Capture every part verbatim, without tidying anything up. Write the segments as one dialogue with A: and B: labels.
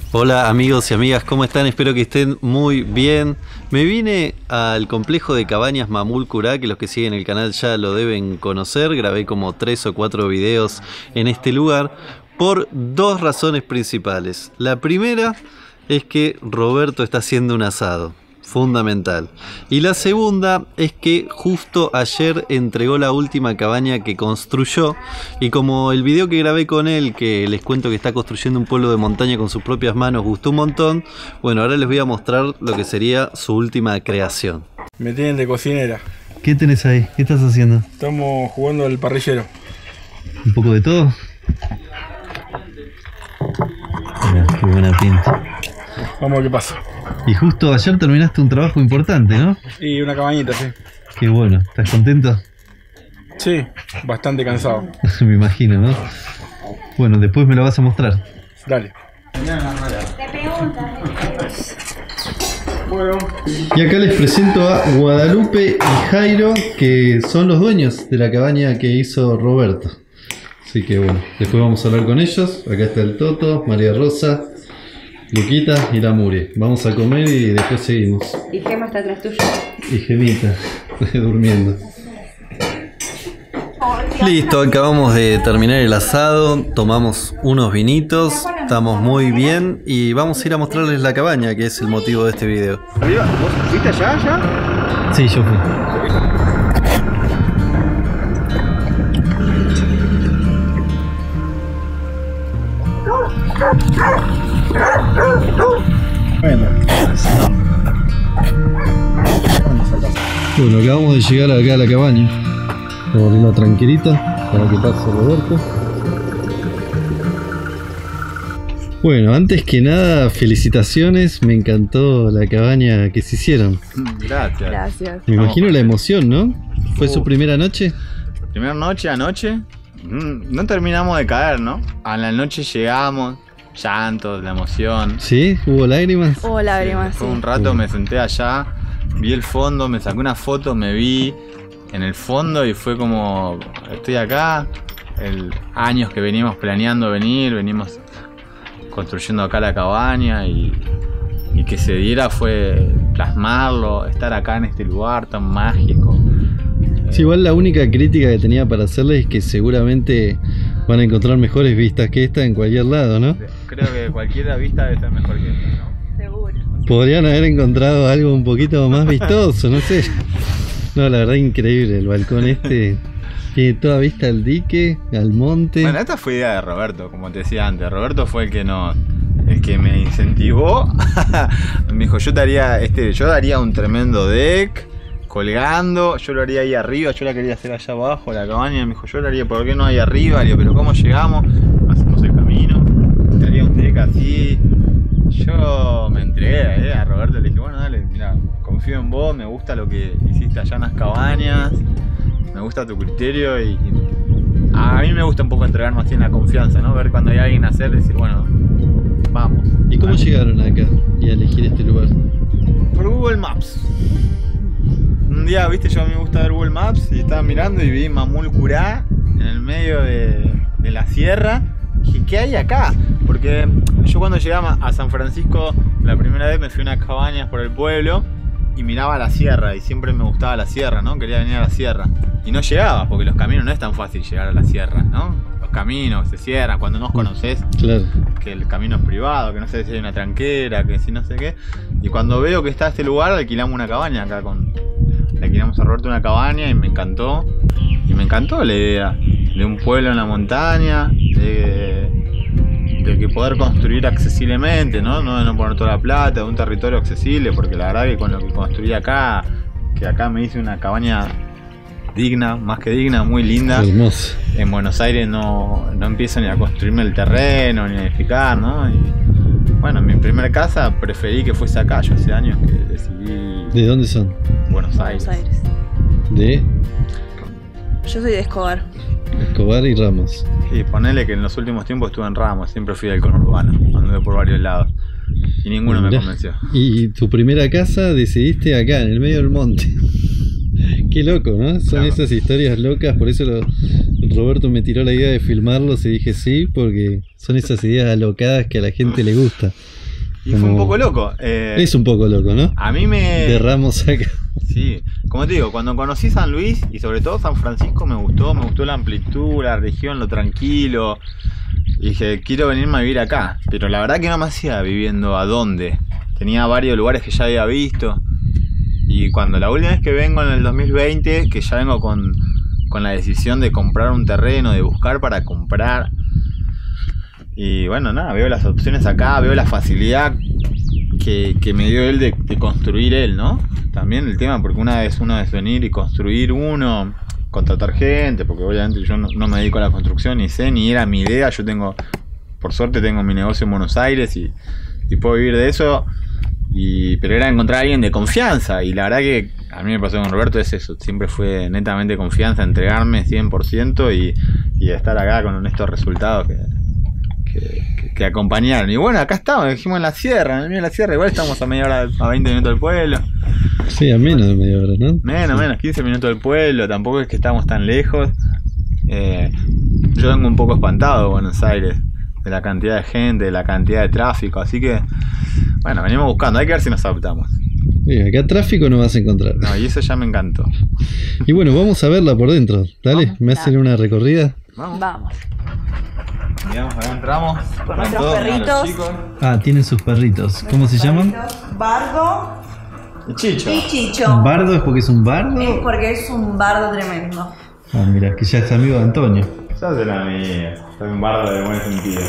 A: Hola amigos y amigas, ¿cómo están? Espero que estén muy bien. Me vine al complejo de cabañas Mamul Curá, que los que siguen el canal ya lo deben conocer. Grabé como tres o cuatro videos en este lugar por dos razones principales. La primera es que Roberto está haciendo un asado, fundamental. Y la segunda es que justo ayer entregó la última cabaña que construyó, y como el video que grabé con él, que les cuento que está construyendo un pueblo de montaña con sus propias manos, gustó un montón, bueno, ahora les voy a mostrar lo que sería su última creación.
B: Me tienen de cocinera.
A: ¿Qué tenés ahí? ¿Qué estás haciendo?
B: Estamos jugando al parrillero.
A: ¿Un poco de todo? Mirá, qué buena pinta.
B: Vamos a ver qué pasa.
A: Y justo ayer terminaste un trabajo importante, ¿no?
B: Y una cabañita, sí.
A: Qué bueno, ¿estás contento?
B: Sí, bastante cansado.
A: Me imagino, ¿no? Bueno, después me lo vas a mostrar.
B: Dale.
A: Bueno. Y acá les presento a Guadalupe y Jairo, que son los dueños de la cabaña que hizo Roberto. Así que bueno, después vamos a hablar con ellos. Acá está el Toto, María Rosa, Luquita y la Mure. Vamos a comer y después seguimos.
C: Y Gema está atrás tuyo.
A: Y Gemita, durmiendo. Listo, acabamos de terminar el asado, tomamos unos vinitos, estamos muy bien y vamos a ir a mostrarles la cabaña, que es el motivo de este video.
B: ¿Vos fuiste allá, ya?
A: Sí, yo fui.
B: Bueno.
A: Bueno, acabamos de llegar acá a la cabaña. Vamos a abrirla tranquilita para que pase Roberto. Bueno, antes que nada, felicitaciones. Me encantó la cabaña que se hicieron.
D: Gracias.
C: Gracias.
A: Me imagino la emoción, ¿no? ¿Fue su primera noche?
D: Primera noche, anoche. No terminamos de caer, ¿no? A la noche llegamos, llantos, la emoción.
A: ¿Sí? ¿Hubo lágrimas?
C: Hubo lágrimas, sí.
D: Fue un rato, me senté allá, vi el fondo, me saqué una foto, me vi en el fondo y fue como, estoy acá. El, años que venimos planeando venir, venimos construyendo acá la cabaña y, y que se diera fue plasmarlo, estar acá en este lugar tan mágico.
A: Sí, igual la única crítica que tenía para hacerles es que seguramente van a encontrar mejores vistas que esta en cualquier lado, ¿no?
D: Creo que cualquier vista debe ser mejor que esta, ¿no?
C: Seguro.
A: Podrían haber encontrado algo un poquito más vistoso, no sé. No, la verdad increíble, el balcón este tiene toda vista al dique, al monte.
D: Bueno, esta fue idea de Roberto, como te decía antes. Roberto fue el que nos, el que me incentivó. Me dijo, yo te haría, este, yo daría un tremendo deck colgando, yo lo haría ahí arriba, yo la quería hacer allá abajo, la cabaña. Me dijo, yo lo haría, ¿por qué no ahí arriba? Le digo, pero ¿cómo llegamos? Hacemos el camino, te haría un deck así. Yo me entregué eh, a Roberto, le dije, bueno, dale, mira, confío en vos, me gusta lo que hiciste allá en las cabañas, me gusta tu criterio y, y a mí me gusta un poco entregar más bien la confianza, ¿no? Ver cuando hay alguien hacer, decir, bueno, vamos.
A: ¿Y cómo
D: ¿vale?
A: llegaron acá y a elegir este lugar?
D: Por Google Maps. Un día, viste, yo a mí me gusta ver Google Maps y estaba mirando y vi Mamul Curá en el medio de, de la sierra. Dije, ¿qué hay acá? Porque yo cuando llegaba a San Francisco la primera vez me fui a unas cabañas por el pueblo y miraba la sierra y siempre me gustaba la sierra, ¿no? Quería venir a la sierra y no llegaba porque los caminos no es tan fácil llegar a la sierra, ¿no? Los caminos se cierran cuando no os conocés,
A: claro,
D: que el camino es privado, que no sé si hay una tranquera, que si no sé qué. Y cuando veo que está este lugar, alquilamos una cabaña acá con... Le alquilamos a Roberto una cabaña y me encantó. Y me encantó la idea de un pueblo en la montaña, de, de que poder construir accesiblemente, ¿no? No de no poner toda la plata, de un territorio accesible, porque la verdad que con lo que construí acá, que acá me hice una cabaña digna, más que digna, muy linda.
A: Hermoso.
D: En Buenos Aires no, no empiezo ni a construirme el terreno, ni a edificar, ¿no? Y, bueno, mi primera casa preferí que fuese acá, yo hace años que decidí...
A: ¿De dónde son?
D: Buenos Aires.
C: Buenos Aires.
A: De
C: Yo soy de Escobar.
A: Escobar y Ramos.
D: Y ponele que en los últimos tiempos estuve en Ramos, siempre fui del conurbano, anduve por varios lados. Y ninguno
A: Mirá.
D: me convenció.
A: Y tu primera casa decidiste acá, en el medio del monte. Qué loco, ¿no? Son
D: Claro.
A: esas historias locas, por eso lo- Roberto me tiró la idea de filmarlos y dije sí, porque son esas ideas alocadas que a la gente le gusta.
D: Y fue
A: Como-
D: un poco loco. eh,
A: Es un poco loco, ¿no?
D: A mí me...
A: De Ramos acá.
D: Sí, como te digo, cuando conocí San Luis y sobre todo San Francisco me gustó, me gustó la amplitud, la región, lo tranquilo. Y dije, quiero venirme a vivir acá. Pero la verdad que no me hacía viviendo a dónde. Tenía varios lugares que ya había visto. Y cuando la última vez que vengo en el dos mil veinte, que ya vengo con, con la decisión de comprar un terreno, de buscar para comprar. Y bueno, nada, veo las opciones acá, veo la facilidad que, que me dio él de, de construir él, ¿no? También el tema, porque una vez uno es venir y construir uno, contratar gente, porque obviamente yo no, no me dedico a la construcción, ni sé, ni era mi idea. Yo tengo, por suerte tengo mi negocio en Buenos Aires y, y puedo vivir de eso. Y, pero era encontrar a alguien de confianza, y la verdad que a mí me pasó con Roberto es eso, siempre fue netamente confianza, entregarme cien por ciento y, y estar acá con estos resultados que, que, que, que acompañaron. Y bueno, acá estamos, dijimos en la sierra, en el medio de la sierra, igual estamos a media hora, a veinte minutos del pueblo,
A: Sí, a menos de media hora, ¿no?
D: menos,
A: Sí.
D: menos, quince minutos del pueblo, tampoco es que estamos tan lejos. Eh, yo vengo un poco espantado de Buenos Aires, de la cantidad de gente, de la cantidad de tráfico, así que bueno, venimos buscando, hay que ver si nos adaptamos.
A: Bien, acá tráfico no vas a encontrar.
D: No, y eso ya me encantó.
A: Y bueno, vamos a verla por dentro. Dale,
D: Vamos.
A: ¿me hacen una recorrida?
D: Vamos.
C: Vamos.
D: Digamos, acá entramos.
C: Con
D: Están
C: nuestros
D: todos, mirá, los
C: perritos.
D: chicos.
A: Ah, tienen sus perritos. ¿Cómo se llaman?
C: Bardo
D: Y Chicho.
C: y Chicho.
A: ¿Bardo es porque es un bardo?
C: Es porque es un bardo tremendo.
A: Ah, mira, que ya es amigo de Antonio.
D: Ya se la mía. Soy un bardo de buen sentido.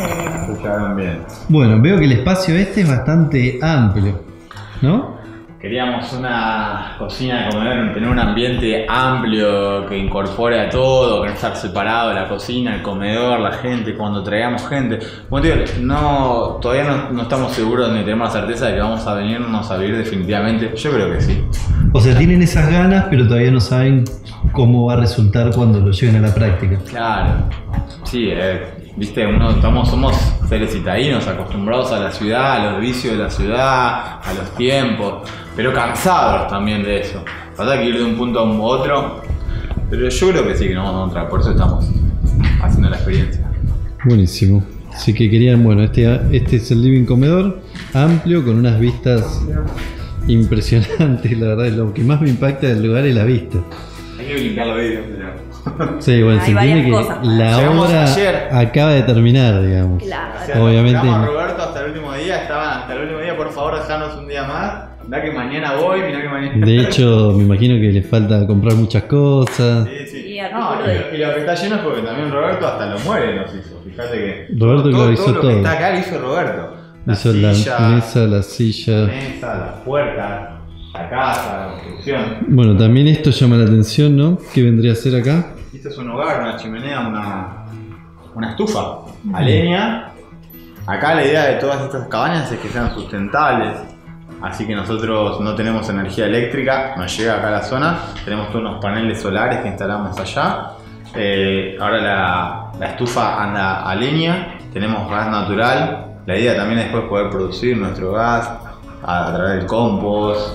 D: Se llevaron bien.
A: Bueno, veo que el espacio este es bastante amplio, ¿no?
D: Queríamos una cocina de comedor, tener un ambiente amplio que incorpore a todo, que no estar separado la cocina, el comedor, la gente, cuando traigamos gente. Como te digo, no, todavía no, no estamos seguros ni tenemos la certeza de que vamos a venirnos a vivir definitivamente. Yo creo que sí.
A: O sea, tienen esas ganas, pero todavía no saben cómo va a resultar cuando lo lleven a la práctica.
D: Claro, sí, eh, viste, uno estamos, somos seres citadinos, acostumbrados a la ciudad, a los vicios de la ciudad, a los tiempos, pero cansados también de eso. Falta que ir de un punto a un otro, pero yo creo que sí, que nos vamos a encontrar, por eso estamos haciendo la experiencia.
A: Buenísimo. Así que querían, bueno, este, este es el living comedor, amplio, con unas vistas impresionantes. La verdad, lo que más me impacta del lugar es la vista.
D: Hay que limpiar los vídeos, pero...
A: Sí, bueno,
C: Hay
A: se entiende
C: varias
A: que
C: cosas.
A: la
D: Llegamos
A: obra
D: ayer.
A: acaba de terminar, digamos.
C: Claro.
D: O sea,
A: Obviamente.
D: esperamos a Roberto hasta el último día, estaban hasta el último día, por favor, dejarnos un día más. Mirá que mañana voy, mirá que mañana...
A: De hecho, me imagino que le falta comprar muchas cosas.
D: Sí, sí.
C: Y
D: No,
C: artículo
D: y,
C: de-
D: lo- y lo que está lleno es porque también Roberto hasta los muebles los hizo. Fíjate que
A: Roberto
D: todo,
A: lo hizo
D: todo lo
A: todo.
D: que está acá lo hizo Roberto. La
A: Hizo
D: silla,
A: la mesa, la silla.
D: la mesa, las puertas, la casa, la construcción.
A: Bueno, también esto llama la atención, ¿no? ¿Qué vendría a ser acá?
D: Este es un hogar, una chimenea, una, una estufa a leña. Acá la idea de todas estas cabañas es que sean sustentables. Así que nosotros no tenemos energía eléctrica, nos llega acá a la zona. Tenemos todos unos paneles solares que instalamos allá. Eh, ahora la, la estufa anda a leña, tenemos gas natural. La idea también es después poder producir nuestro gas a, a través del compost,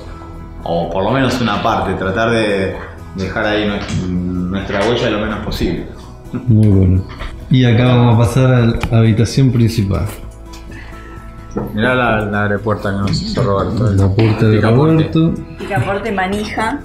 D: o por lo menos una parte, tratar de dejar ahí nuestra, nuestra huella lo menos posible.
A: Muy bueno. Y acá vamos a pasar a la habitación principal.
D: Mirá la, la aeropuerta que nos hizo Roberto.
A: La puerta de
D: Picaporte.
A: Roberto.
C: Picaporte manija.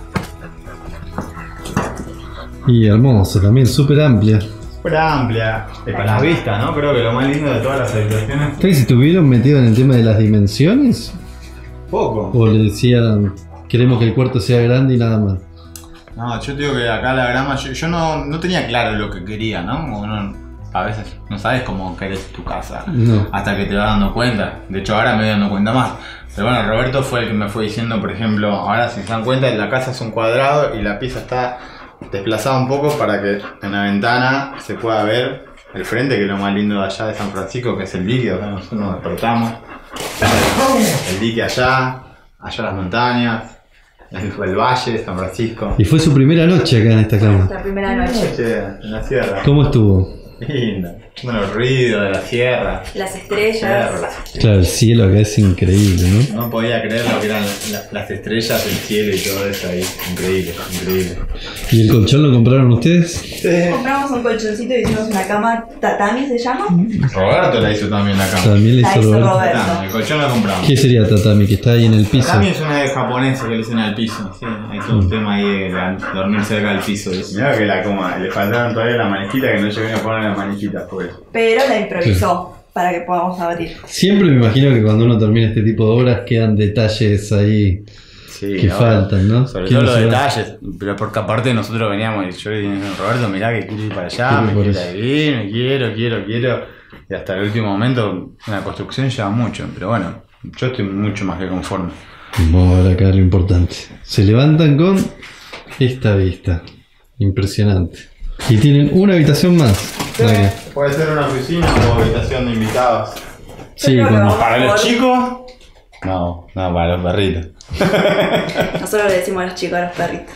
A: Y hermosa también, súper amplia.
D: Súper amplia, eh, para las vistas, ¿no? Creo que lo más lindo de todas las habitaciones.
A: ¿Ustedes estuvieron metidos en el tema de las dimensiones?
D: Poco.
A: ¿O le decían, queremos que el cuarto sea grande y nada más?
D: No, yo te digo que acá la grama, yo, yo no, no tenía claro lo que quería, ¿no? Uno a veces no sabes cómo querés tu casa
A: No.
D: hasta que te vas dando cuenta. De hecho, ahora me voy dando cuenta más. Pero bueno, Roberto fue el que me fue diciendo, por ejemplo, ahora si se dan cuenta, la casa es un cuadrado y la pieza está desplazada un poco para que en la ventana se pueda ver el frente, que es lo más lindo de allá de San Francisco, que es el dique, donde nosotros nos despertamos. El dique allá, allá las montañas, el, el valle de San Francisco.
A: Y fue su primera noche acá en esta cama.
C: La primera noche.
D: Che, en la sierra.
A: ¿Cómo estuvo?
D: Lindo. Los ruidos de la sierra.
C: Las estrellas.
A: Claro, el cielo acá es increíble, ¿no?
D: No podía creer lo que eran la- las estrellas, el cielo y todo eso ahí. Increíble, increíble.
A: ¿Y el colchón lo compraron ustedes?
C: Compramos un colchoncito y hicimos una cama tatami, ¿se llama?
D: Roberto la hizo también la cama.
A: También le
C: La
A: hizo
C: hizo
A: Roberto.
C: Roberto.
D: Tatami, el colchón lo compramos.
A: ¿Qué sería tatami? Que está ahí en el piso.
D: Tatami es una de japonesa que le dicen al piso. Sí, hay todo un tema ahí de la- dormir cerca del piso. Mirá que la coma, le faltaron todavía la manijita que no llegué a poner la manijita por eso.
C: Pero la improvisó para que podamos abrir.
A: Siempre me imagino que cuando uno termina este tipo de obras quedan detalles ahí
D: Sí,
A: que
D: ¿no?
A: faltan, ¿no?
D: Sobre
A: ¿Quién
D: todo
A: no
D: los
A: se va?
D: detalles, pero porque aparte nosotros veníamos y yo le dije, Roberto, mirá que quiero ir para allá,
A: Quiero
D: me
A: por
D: quiero
A: eso.
D: ir, me quiero, quiero, quiero. Y hasta el último momento, la construcción lleva mucho, pero bueno, yo estoy mucho más que conforme.
A: Vamos a ver acá lo importante. Se levantan con esta vista. Impresionante. Y tienen una habitación más. Acá.
D: Puede ser una oficina o habitación de invitados.
A: Sí,
C: Yo creo que
A: con-
C: vamos
D: ¿Para los
C: por-
D: chicos? No, no, para los perritos.
C: Nosotros le decimos a los chicos a los perritos.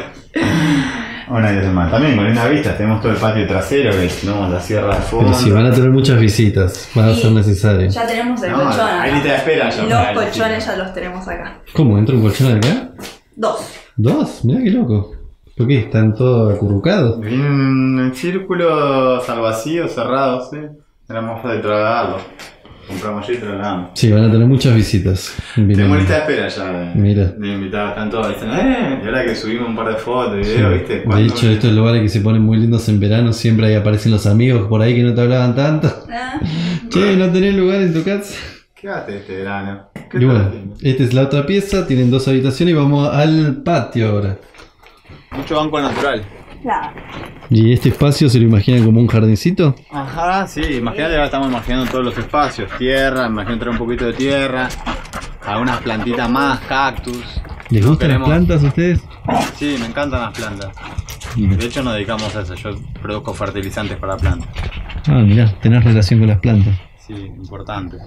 D: Una habitación más. También con una vista, tenemos todo el patio trasero, que tenemos la sierra de fondo.
A: pero si van a tener muchas visitas, va a ser necesario.
C: Ya tenemos el
D: No,
C: colchón.
D: hay
C: acá.
D: lista de espera ya para
C: Los
D: el
C: colchones
D: sitio.
C: ya los tenemos acá.
A: ¿Cómo? ¿Entra un colchón acá?
C: Dos.
A: ¿Dos? Mirá qué loco. ¿Por qué? ¿Están todos acurrucados?
D: Vienen en círculos al vacío, cerrados, ¿sí? Era más fácil trasladarlo. Compramos allí y trasladamos.
A: Sí, van a tener muchas visitas. Vienen-
D: Tenemos lista de espera ya de,
A: Mira.
D: de invitados. Están todos dicen, eh, y ahora que subimos un par de fotos, videos,
A: Sí.
D: ¿viste?
A: De
D: ¿Cuándo
A: hecho,
D: me-
A: estos lugares que se ponen muy lindos en verano, siempre ahí aparecen los amigos por ahí que no te hablaban tanto.
C: Ah,
A: Che, ¿no tenés lugar en tu casa?
D: Quédate este verano. ¿Qué
A: Y
D: tal?
A: bueno, esta es la otra pieza, tienen dos habitaciones y vamos al patio ahora.
D: Mucho banco natural.
C: claro.
A: ¿Y este espacio se lo imaginan como un jardincito?
D: Ajá, sí, imagínate, ahora estamos imaginando todos los espacios, tierra, imagínate traer un poquito de tierra, algunas plantitas más, cactus.
A: ¿Les
D: No
A: gustan
D: queremos-
A: las plantas a ustedes?
D: Sí, me encantan las plantas.
A: Mira.
D: De hecho nos dedicamos a eso, yo produzco fertilizantes para plantas.
A: Ah, mirá, tenés relación con las plantas.
D: Sí, importante.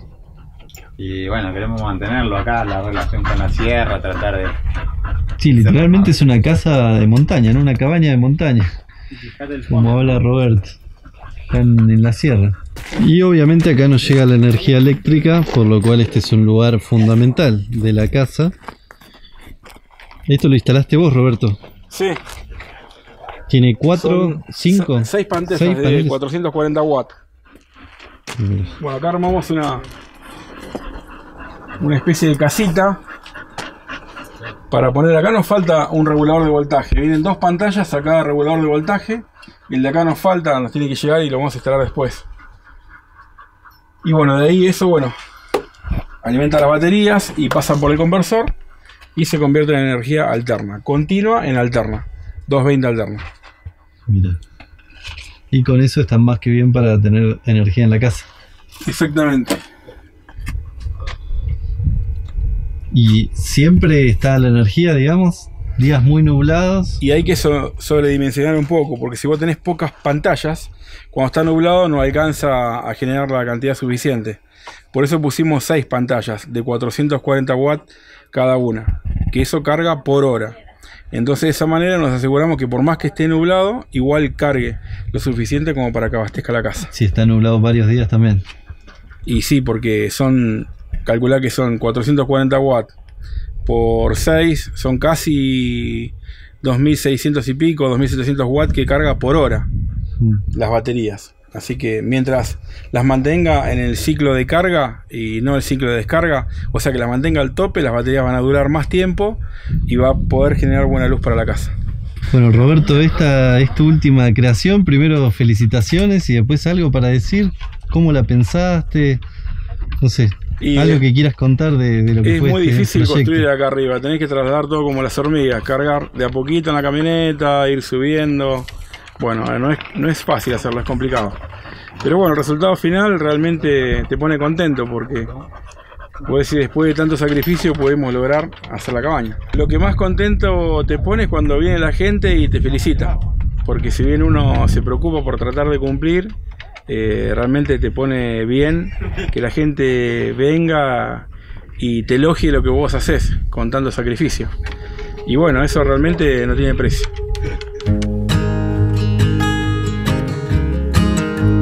D: Y bueno, queremos mantenerlo acá, la relación con la sierra, tratar de...
A: Sí, literalmente es una casa de montaña, ¿no? Una cabaña de montaña,
D: Fíjate el
A: como
D: fondo.
A: habla Roberto. Están en la sierra. Y obviamente acá nos llega la energía eléctrica, por lo cual este es un lugar fundamental de la casa. ¿Esto lo instalaste vos, Roberto?
B: Sí.
A: Tiene cuatro,
B: Son
A: cinco,
B: se- seis pantallas
A: seis
B: de
A: paneles.
B: cuatrocientos cuarenta watts.
A: Mira.
B: Bueno, acá armamos una una especie de casita para poner. Acá nos falta un regulador de voltaje. Vienen dos pantallas a cada regulador de voltaje. Y el de acá nos falta, nos tiene que llegar y lo vamos a instalar después. Y bueno, de ahí eso, bueno, alimenta las baterías y pasan por el conversor y se convierte en energía alterna, continua en alterna, doscientos veinte alterna.
A: Mira. Y con eso están más que bien para tener energía en la casa.
B: Exactamente.
A: Y siempre está la energía, digamos, días muy nublados.
B: Y hay que so- sobredimensionar un poco, porque si vos tenés pocas pantallas, cuando está nublado no alcanza a generar la cantidad suficiente. Por eso pusimos seis pantallas de cuatrocientos cuarenta watts cada una, que eso carga por hora. Entonces de esa manera nos aseguramos que por más que esté nublado, igual cargue lo suficiente como para que abastezca la casa.
A: Si está nublado varios días también.
B: Y sí, porque son, calculá que son cuatrocientos cuarenta watts por seis, son casi dos mil seiscientos y pico, dos mil setecientos watts que carga por hora
A: Mm.
B: las baterías. Así que mientras las mantenga en el ciclo de carga y no el ciclo de descarga, o sea que las mantenga al tope, las baterías van a durar más tiempo y va a poder generar buena luz para la casa.
A: Bueno, Roberto, esta es tu última creación. Primero, felicitaciones y después algo para decir. ¿Cómo la pensaste? No sé,
B: Y
A: algo que quieras contar de, de lo que
B: es
A: fue
B: muy
A: este
B: difícil
A: proyecto.
B: construir acá arriba, tenés que trasladar todo como las hormigas, cargar de a poquito en la camioneta, ir subiendo. Bueno, no es, no es fácil hacerlo, es complicado. Pero bueno, el resultado final realmente te pone contento porque puedes decir, después de tanto sacrificio podemos lograr hacer la cabaña. Lo que más contento te pone es cuando viene la gente y te felicita. Porque si bien uno se preocupa por tratar de cumplir, eh, realmente te pone bien que la gente venga y te elogie lo que vos haces con tanto sacrificio. Y bueno, eso realmente no tiene precio.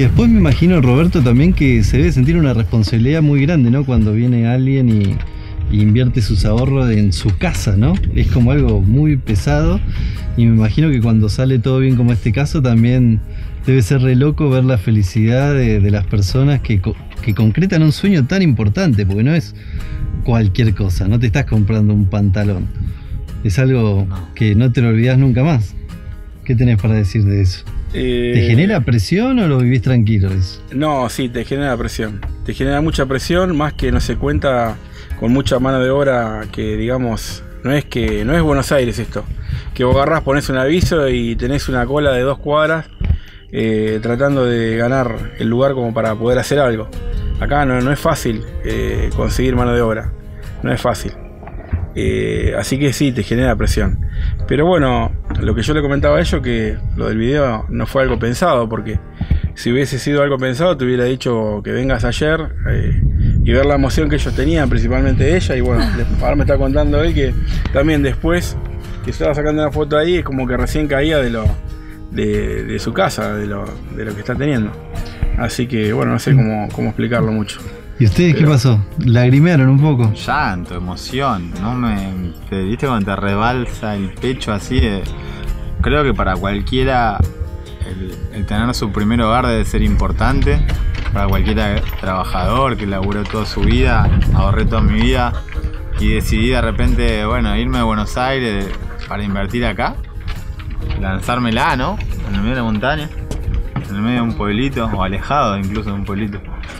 A: después me imagino, Roberto, también que se debe sentir una responsabilidad muy grande, ¿no? Cuando viene alguien y, y invierte sus ahorros en su casa, ¿no? Es como algo muy pesado y me imagino que cuando sale todo bien como este caso también debe ser re loco ver la felicidad de, de las personas que, que concretan un sueño tan importante, porque no es cualquier cosa, no te estás comprando un pantalón, es algo que no te lo olvidás nunca más. ¿Qué tenés para decir de eso? Eh, ¿Te genera presión o lo vivís tranquilo eso?
B: No, sí, te genera presión. Te genera mucha presión, más que no se cuenta con mucha mano de obra que, digamos, no es que no es Buenos Aires esto. Que vos agarrás, ponés un aviso y tenés una cola de dos cuadras eh, tratando de ganar el lugar como para poder hacer algo. Acá no, no es fácil eh, conseguir mano de obra. No es fácil. Eh, así que sí, te genera presión. Pero bueno, lo que yo le comentaba a ellos, que lo del video no fue algo pensado, porque si hubiese sido algo pensado te hubiera dicho que vengas ayer eh, y ver la emoción que ellos tenían, principalmente ella. Y bueno, ahora me está contando él que también después que estaba sacando una foto ahí, es como que recién caía de lo de, de su casa, de lo, de lo que está teniendo. Así que bueno, no sé cómo, cómo explicarlo mucho.
A: ¿Y ustedes Pero, qué pasó? ¿Lagrimearon un poco?
D: Llanto, emoción, ¿no? Me, te, ¿viste cuando te rebalsa el pecho así? De, creo que para cualquiera el, el tener su primer hogar debe ser importante. Para cualquiera trabajador que laburó toda su vida, ahorré toda mi vida y decidí de repente, bueno, irme a Buenos Aires para invertir acá, lanzármela, ¿no? En el medio de la montaña, en el medio de un pueblito, o alejado incluso de un pueblito.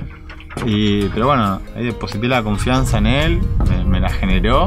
D: Y, pero bueno, ahí deposité la confianza en él, me, me la generó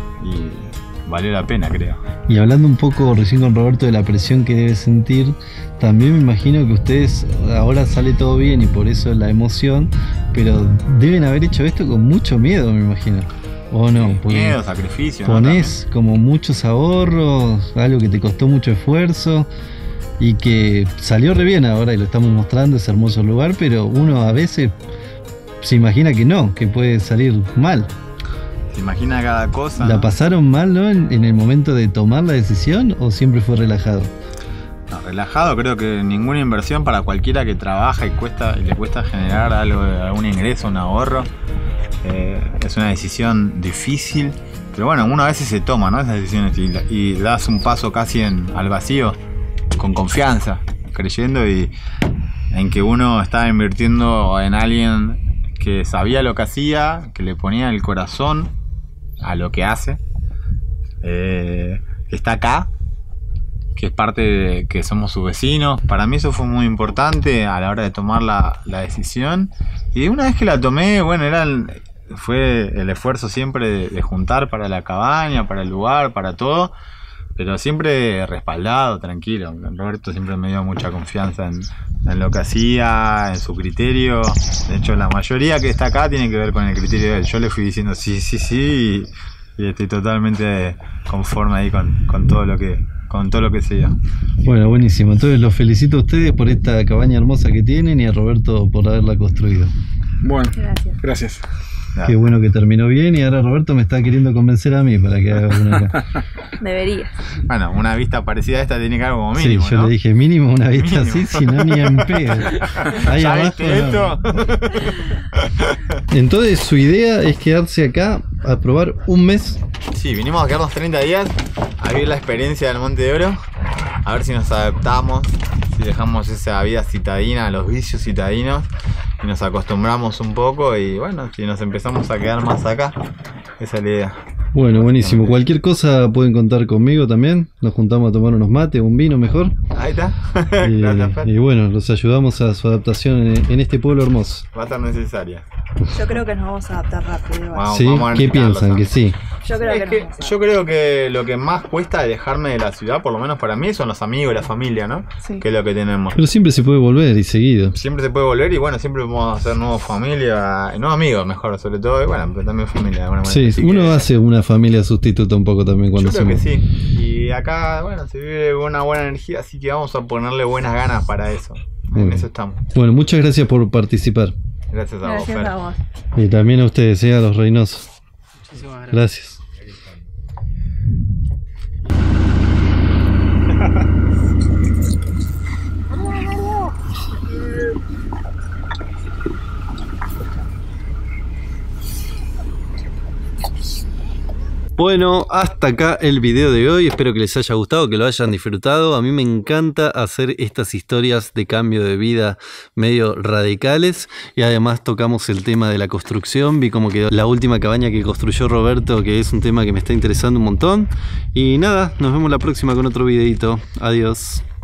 D: y valió la pena, creo.
A: Y hablando un poco recién con Roberto de la presión que debe sentir, también me imagino que ustedes ahora sale todo bien y por eso la emoción, pero deben haber hecho esto con mucho miedo, me imagino. ¿O no?
D: Sí, miedo, sacrificio.
A: Ponés ¿no? como muchos ahorros, algo que te costó mucho esfuerzo y que salió re bien ahora y lo estamos mostrando, ese hermoso lugar, pero uno a veces se imagina que no, que puede salir mal.
D: Se imagina cada cosa.
A: ¿La
D: ¿no?
A: pasaron mal, no? En, en el momento de tomar la decisión o siempre fue relajado?
D: No, relajado, creo que ninguna inversión para cualquiera que trabaja y cuesta y le cuesta generar algo, algún ingreso, un ahorro. Eh, es una decisión difícil, pero bueno, uno a veces se toma, ¿no? Esas decisiones y, y das un paso casi en, al vacío, con confianza, creyendo y, en que uno estaba invirtiendo en alguien que sabía lo que hacía, que le ponía el corazón a lo que hace, eh, que está acá, que es parte de que somos sus vecinos. Para mí eso fue muy importante a la hora de tomar la, la decisión. Y una vez que la tomé, bueno, era el, fue el esfuerzo siempre de, de juntar para la cabaña, para el lugar, para todo, pero siempre respaldado, tranquilo. Roberto siempre me dio mucha confianza en, en lo que hacía, en su criterio. De hecho, la mayoría que está acá tiene que ver con el criterio de él. Yo le fui diciendo sí, sí, sí, y, y estoy totalmente conforme ahí con, con todo lo que con todo lo que se dio.
A: Bueno, buenísimo. Entonces los felicito a ustedes por esta cabaña hermosa que tienen y a Roberto por haberla construido.
B: Bueno, gracias. Gracias.
A: Qué bueno que terminó bien y ahora Roberto me está queriendo convencer a mí para que haga una acá.
C: Debería.
D: Bueno, una vista parecida a esta tiene que haber como mínimo,
A: sí, yo
D: ¿no?
A: le dije mínimo una vista mínimo. Así, si no ni en pedo. Ahí
D: ¿Ya
A: abajo.
D: viste esto?
A: Entonces su idea es quedarse acá a probar un mes.
D: Sí, vinimos a quedarnos treinta días a vivir la experiencia del Monte de Oro, a ver si nos adaptamos, si dejamos esa vida citadina, los vicios citadinos, y nos acostumbramos un poco y bueno, si nos empezamos a quedar más acá, esa es la idea.
A: Bueno, buenísimo. Cualquier cosa pueden contar conmigo también. Nos juntamos a tomar unos mates, un vino mejor.
D: Ahí está.
A: Y, y bueno, los ayudamos a su adaptación en, en este pueblo hermoso.
D: Va a estar necesaria.
C: Yo creo que nos vamos a adaptar rápido.
D: Vamos,
A: ¿Sí?
D: vamos a
A: ¿Qué piensan? ¿no? Que sí.
C: Yo creo
D: es
C: que,
D: que
C: nos vamos a
D: yo creo que lo que más cuesta alejarme de la ciudad, por lo menos para mí, son los amigos y la familia, ¿no?
C: Sí.
D: Que es lo que tenemos.
A: Pero siempre se puede volver y seguido.
D: Siempre se puede volver y bueno, siempre podemos hacer nuevos familia, nuevos amigos mejor sobre todo, y bueno, pero también familia de alguna manera.
A: Sí,
D: Así
A: uno
D: que,
A: hace una familia sustituta un poco también cuando
D: yo creo
A: se
D: que sí. Y acá, bueno, se vive una buena energía, así que vamos a ponerle buenas ganas para eso. En eso estamos.
A: Bueno, muchas gracias por participar.
D: Gracias a
C: Gracias
D: vos, Fer.
C: a vos.
A: Y también a ustedes, ¿eh? A los Reynosos. Muchísimas gracias. Gracias. Bueno, hasta acá el video de hoy. Espero que les haya gustado, que lo hayan disfrutado. A mí me encanta hacer estas historias de cambio de vida medio radicales. Y además tocamos el tema de la construcción. Vi cómo quedó la última cabaña que construyó Roberto, que es un tema que me está interesando un montón. Y nada, nos vemos la próxima con otro videito. Adiós.